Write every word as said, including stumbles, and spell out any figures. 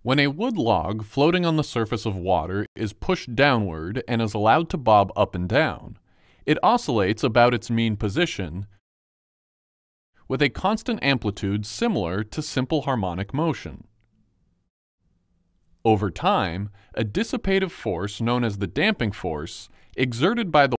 When a wood log floating on the surface of water is pushed downward and is allowed to bob up and down, it oscillates about its mean position with a constant amplitude similar to simple harmonic motion. Over time, a dissipative force known as the damping force, exerted by the